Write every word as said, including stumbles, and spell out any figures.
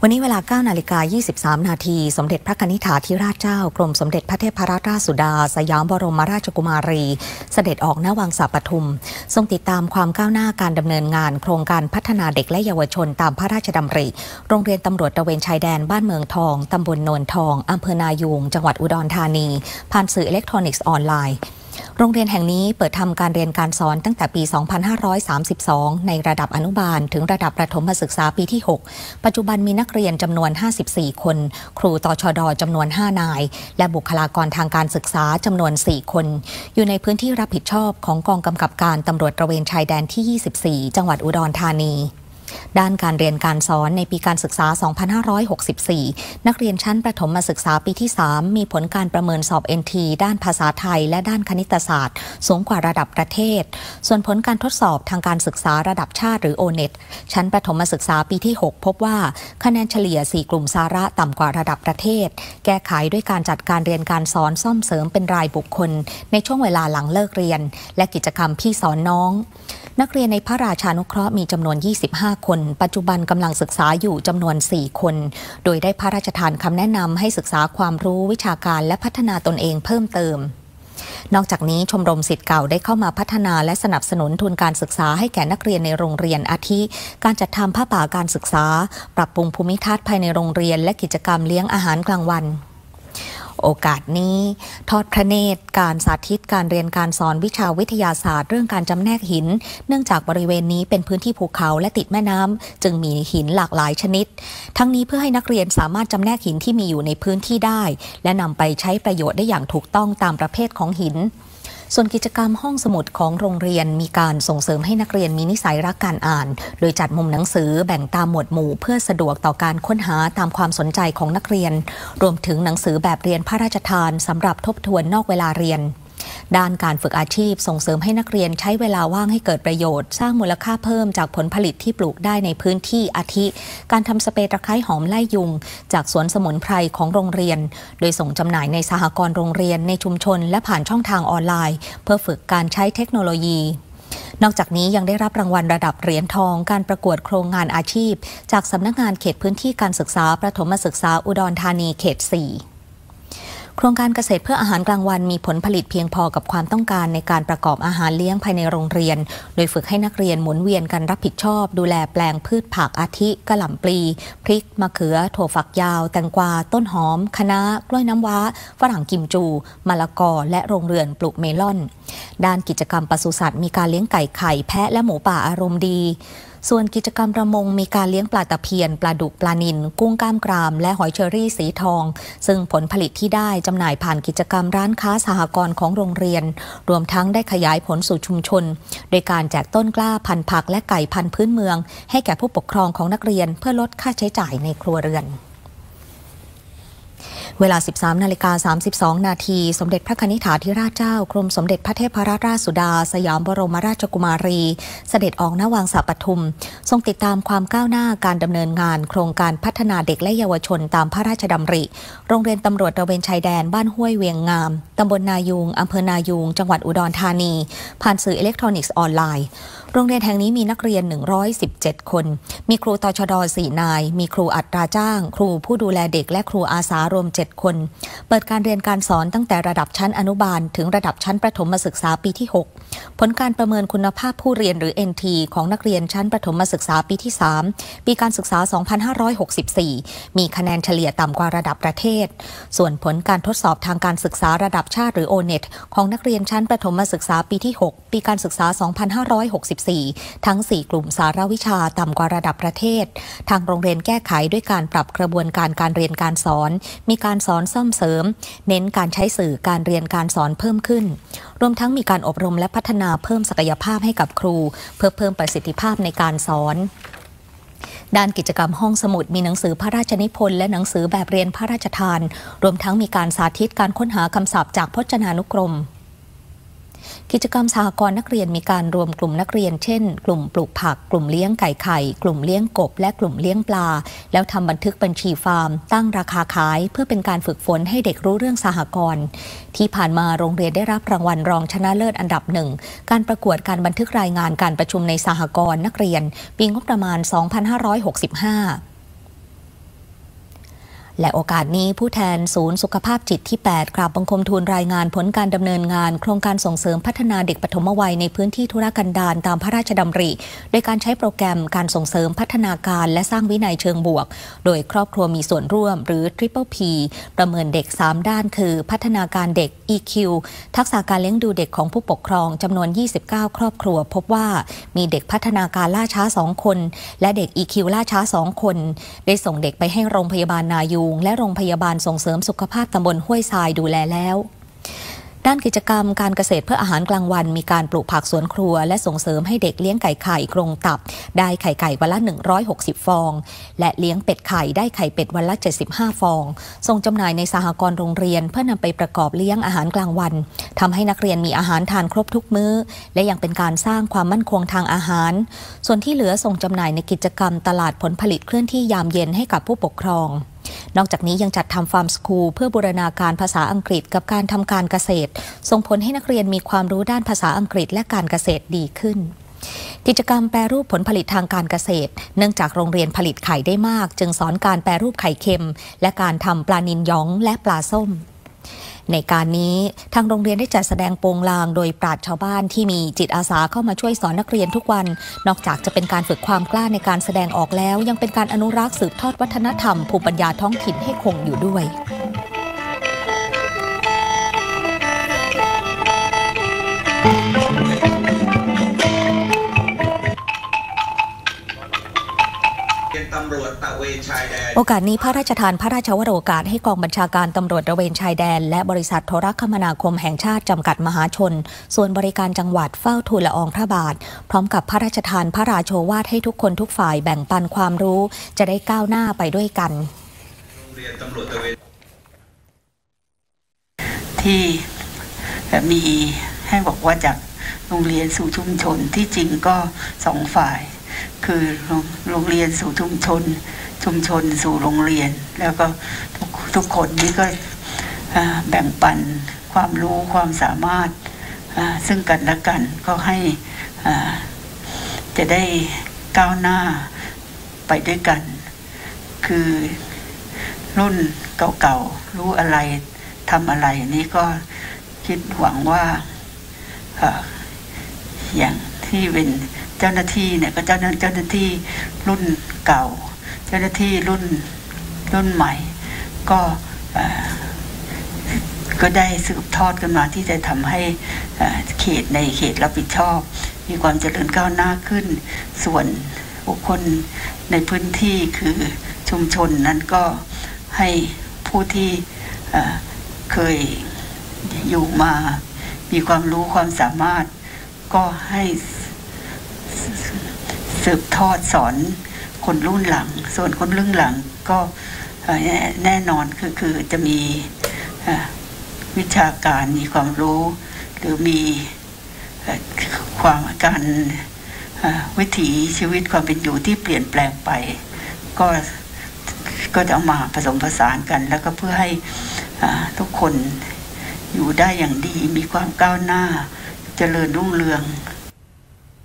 วันนี้เวลา เก้านาฬิกายี่สิบสาม นาทีสมเด็จพระนิธิถาธิราชเจ้ากรมสมเด็จพระเทพรัตนราชสุดาสยามบรมราชกุมารีเสด็จออกณวังสาปทุมทรงติดตามความก้าวหน้าการดำเนินงานโครงการพัฒนาเด็กและเยาวชนตามพระราชดำริโรงเรียนตำรวจตระเวนชายแดนบ้านเมืองทองตำบลโนนทองอำเภอนายูงจังหวัดอุดรธานีผ่านสื่ออิเล็กทรอนิกส์ออนไลน์โรงเรียนแห่งนี้เปิดทำการเรียนการสอนตั้งแต่ปี สองพันห้าร้อยสามสิบสอง ในระดับอนุบาลถึงระดับประถมศึกษาปีที่ หก ปัจจุบันมีนักเรียนจำนวน ห้าสิบสี่ คน ครูตชด.จำนวน ห้า นาย และบุคลากรทางการศึกษาจำนวน สี่ คน อยู่ในพื้นที่รับผิดชอบของกองกำกับการตำรวจตระเวนชายแดนที่ ยี่สิบสี่ จังหวัดอุดรธานีด้านการเรียนการสอนในปีการศึกษา สองพันห้าร้อยหกสิบสี่ นักเรียนชั้นประถมศึกษาปีที่ สาม มีผลการประเมินสอบ เอ็น ที ด้านภาษาไทยและด้านคณิตศาสตร์สูงกว่าระดับประเทศส่วนผลการทดสอบทางการศึกษาระดับชาติหรือ โอ เน็ต ชั้นประถมศึกษาปีที่ หก พบว่าคะแนนเฉลี่ย สี่ กลุ่มสาระต่ำกว่าระดับประเทศแก้ไขด้วยการจัดการเรียนการสอนซ่อมเสริมเป็นรายบุคคลในช่วงเวลาหลังเลิกเรียนและกิจกรรมพี่สอนน้องนักเรียนในพระราชานุเคราะห์มีจำนวน ยี่สิบห้า คนปัจจุบันกำลังศึกษาอยู่จำนวน สี่ คนโดยได้พระราชทานคำแนะนำให้ศึกษาความรู้วิชาการและพัฒนาตนเองเพิ่มเติมนอกจากนี้ชมรมศิษย์เก่าได้เข้ามาพัฒนาและสนับสนุนทุนการศึกษาให้แก่นักเรียนในโรงเรียนอาทิการจัดทำผ้าป่าการศึกษาปรับปรุงภูมิทัศน์ภายในโรงเรียนและกิจกรรมเลี้ยงอาหารกลางวันโอกาสนี้ทอดพระเนตรการสาธิตการเรียนการสอนวิชาวิทยาศาสตร์เรื่องการจำแนกหินเนื่องจากบริเวณนี้เป็นพื้นที่ภูเขาและติดแม่น้ำจึงมีหินหลากหลายชนิดทั้งนี้เพื่อให้นักเรียนสามารถจำแนกหินที่มีอยู่ในพื้นที่ได้และนำไปใช้ประโยชน์ได้อย่างถูกต้องตามประเภทของหินส่วนกิจกรรมห้องสมุดของโรงเรียนมีการส่งเสริมให้นักเรียนมีนิสัยรักการอ่านโดยจัดมุมหนังสือแบ่งตามหมวดหมู่เพื่อสะดวกต่อการค้นหาตามความสนใจของนักเรียนรวมถึงหนังสือแบบเรียนพระราชทานสำหรับทบทวนนอกเวลาเรียนด้านการฝึกอาชีพส่งเสริมให้นักเรียนใช้เวลาว่างให้เกิดประโยชน์สร้างมูลค่าเพิ่มจากผลผลิตที่ปลูกได้ในพื้นที่อาทิการทำสเปรย์ตะไคร้หอมไล่ยุงจากสวนสมุนไพรของโรงเรียนโดยส่งจำหน่ายในสหกรณ์โรงเรียนในชุมชนและผ่านช่องทางออนไลน์เพื่อฝึกการใช้เทคโนโลยีนอกจากนี้ยังได้รับรางวัลระดับเหรียญทองการประกวดโครงงานอาชีพจากสำนักงานเขตพื้นที่การศึกษาประถมศึกษาอุดรธานีเขต สี่โครงการเกษตรเพื่ออาหารกลางวันมีผลผลิตเพียงพอกับความต้องการในการประกอบอาหารเลี้ยงภายในโรงเรียนโดยฝึกให้นักเรียนหมุนเวียนกันรับผิดชอบดูแลแปลงพืชผักอาทิกะหล่ำปลีพริกมะเขือถั่วฝักยาวแตงกวาต้นหอมคะน้ากล้วยน้ำว้าฝรั่งกิมจูมะละกอและโรงเรือนปลูกเมลอนด้านกิจกรรมปศุสัตว์มีการเลี้ยงไก่ไข่แพะและหมูป่าอารมณ์ดีส่วนกิจกรรมประมงมีการเลี้ยงปลาตะเพียนปลาดุกปลานิลกุ้งก้ามกรามและหอยเชอรี่สีทองซึ่งผลผลิตที่ได้จำหน่ายผ่านกิจกรรมร้านค้าสหกรณ์ของโรงเรียนรวมทั้งได้ขยายผลสู่ชุมชนโดยการแจกต้นกล้าพันธุ์ผักและไก่พันธุ์พื้นเมืองให้แก่ผู้ปกครองของนักเรียนเพื่อลดค่าใช้จ่ายในครัวเรือนเวลา สิบสามนาฬิกาสามสิบสอง นาทีสมเด็จพระนิธิถาธิราชเจ้ากรมสมเด็จพระเทพรัตนราชสุดาสยามบรมราชกุมารีเสด็จออกณวังสาปทุมทรงติดตามความก้าวหน้าการดำเนินงานโครงการพัฒนาเด็กและเยาวชนตามพระราชดำริโรงเรียนตำรวจตระเวนชายแดนบ้านห้วยเวียงงามตำบลนายูงอำเภอนายูงจังหวัดอุดรธานีผ่านสื่ออิเล็กทรอนิกส์ออนไลน์โรงเรียนแห่งนี้มีนักเรียนหนึ่งร้อยสิบเจ็ดคนมีครูตชด สี่ นายมีครูอัตราจ้างครูผู้ดูแลเด็กและครูอาสารวมเจ็ดคนเปิดการเรียนการสอนตั้งแต่ระดับชั้นอนุบาลถึงระดับชั้นประถมศึกษาปีที่ หกผลการประเมินคุณภาพผู้เรียนหรือ เอ็น ที ของนักเรียนชั้นประถมศึกษาปีที่ สามปีการศึกษา สองพันห้าร้อยหกสิบสี่มีคะแนนเฉลี่ยต่ำกว่าระดับประเทศส่วนผลการทดสอบทางการศึกษาระดับชาติหรือ โอ เน็ต ของนักเรียนชั้นประถมศึกษาปีที่ หกปีการศึกษา สองพันห้าร้อยหกสิบสี่ทั้ง สี่ กลุ่มสารวิชาต่ำกว่าระดับประเทศทางโรงเรียนแก้ไขด้วยการปรับกระบวนการการเรียนการสอนมีการสอนซ่อมเสริมเน้นการใช้สื่อการเรียนการสอนเพิ่มขึ้นรวมทั้งมีการอบรมและพัฒนาเพิ่มศักยภาพให้กับครูเพื่อเพิ่มประสิทธิภาพในการสอนด้านกิจกรรมห้องสมุดมีหนังสือพระราชนิพนธ์และหนังสือแบบเรียนพระราชทานรวมทั้งมีการสาธิตการค้นหาคำศัพท์จากพจนานุกรมกิจกรรมสหกรณ์นักเรียนมีการรวมกลุ่มนักเรียนเช่นกลุ่มปลูกผักกลุ่มเลี้ยงไก่ไข่กลุ่มเลี้ยงกบและกลุ่มเลี้ยงปลาแล้วทำบันทึกบัญชีฟาร์มตั้งราคาขายเพื่อเป็นการฝึกฝนให้เด็กรู้เรื่องสหกรณ์ที่ผ่านมาโรงเรียนได้รับรางวัลรองชนะเลิศอันดับหนึ่งการประกวดการบันทึกรายงานการประชุมในสหกรณ์นักเรียนปีงบประมาณ สองพันห้าร้อยหกสิบห้าและโอกาสนี้ผู้แทนศูนย์สุขภาพจิตที่แปดกราบบังคมทูลรายงานผลการดำเนินงานโครงการส่งเสริมพัฒนาเด็กปฐมวัยในพื้นที่ธุรกันดารตามพระราชดำริโดยการใช้โปรแกรมการส่งเสริมพัฒนาการและสร้างวินัยเชิงบวกโดยครอบครัวมีส่วนร่วมหรือ Triple P ประเมินเด็กสามด้านคือพัฒนาการเด็ก อี คิว ทักษะการเลี้ยงดูเด็กของผู้ปกครองจำนวนยี่สิบเก้าครอบครัวพบว่ามีเด็กพัฒนาการล่าช้าสองคนและเด็ก อี คิว ล่าช้าสองคนได้ส่งเด็กไปให้โรงพยาบาลนายูงและโรงพยาบาลส่งเสริมสุขภาพตำบลห้วยทรายดูแลแล้วด้านกิจกรรมการเกษตรเพื่ออาหารกลางวันมีการปลูกผักสวนครัวและส่งเสริมให้เด็กเลี้ยงไก่ไข่กรงตับได้ไข่ไก่วันละหนึ่งร้อยหกสิบฟองและเลี้ยงเป็ดไข่ได้ไข่เป็ดวันละเจ็ดสิบห้าฟองส่งจำหน่ายในสหกรณ์โรงเรียนเพื่อนำไปประกอบเลี้ยงอาหารกลางวันทำให้นักเรียนมีอาหารทานครบทุกมื้อและยังเป็นการสร้างความมั่นคงทางอาหารส่วนที่เหลือส่งจำหน่ายในกิจกรรมตลาดผลผลิตเคลื่อนที่ยามเย็นให้กับผู้ปกครองนอกจากนี้ยังจัดทำฟาร์มสคูลเพื่อบูรณาการภาษาอังกฤษกับการทำการเกษตรส่งผลให้นักเรียนมีความรู้ด้านภาษาอังกฤษและการเกษตรดีขึ้นกิจกรรมแปรรูปผลผลิตทางการเกษตรเนื่องจากโรงเรียนผลิตไข่ได้มากจึงสอนการแปรรูปไข่เค็มและการทำปลานิลย้องและปลาส้มในการนี้ทางโรงเรียนได้จัดแสดงโปงลางโดยปราชญ์ชาวบ้านที่มีจิตอาสาเข้ามาช่วยสอนนักเรียนทุกวันนอกจากจะเป็นการฝึกความกล้าในการแสดงออกแล้วยังเป็นการอนุรักษ์สืบทอดวัฒนธรรมภูมิปัญญาท้องถิ่นให้คงอยู่ด้วยโอกาสนี้พระราชทานพระราชวโรกาสให้กองบัญชาการตำรวจตระเวนชายแดนและบริษัทโทรคมนาคมแห่งชาติจำกัดมหาชนส่วนบริการจังหวัดเฝ้าทูลละอองพระบาทพร้อมกับพระราชทานพระราโชวาทให้ทุกคนทุกฝ่ายแบ่งปันความรู้จะได้ก้าวหน้าไปด้วยกันที่มีให้บอกว่าจากโรงเรียนสู่ชุมชนที่จริงก็สองฝ่ายคือโรงเรียนสู่ชุมชนชุมชนสู่โรงเรียนแล้วก็ทุกทุกคนนี่ก็แบ่งปันความรู้ความสามารถซึ่งกันและกันก็ให้จะได้ก้าวหน้าไปด้วยกันคือรุ่นเก่าๆรู้อะไรทำอะไรนี่ก็คิดหวังว่าอย่างที่เป็นเจ้าหน้าที่เนี่ยก็เจ้าหน้าเจ้าหน้าที่รุ่นเก่าเจ้าหน้าที่รุ่นรุ่นใหม่ก็ก็ได้สืบทอดกันมาที่จะทำให้เขตในเขตรับผิดชอบมีความเจริญก้าวหน้าขึ้นส่วนบุคคลในพื้นที่คือชุมชนนั้นก็ให้ผู้ที่เคยอยู่มามีความรู้ความสามารถก็ให้สืบทอดสอนคนรุ่นหลังส่วนคนรุ่นหลังก็แน่นอนคือคือจะมีวิชาการมีความรู้หรือมีความการวิถีชีวิตความเป็นอยู่ที่เปลี่ยนแปลงไปก็ก็จะเอามาผสมผสานกันแล้วก็เพื่อให้ทุกคนอยู่ได้อย่างดีมีความก้าวหน้าเจริญรุ่งเรือง